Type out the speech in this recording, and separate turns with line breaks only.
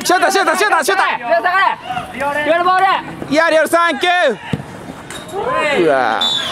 シュートシュートシュートシュート。
リオルボール。
いやリオルサンキュー。うわ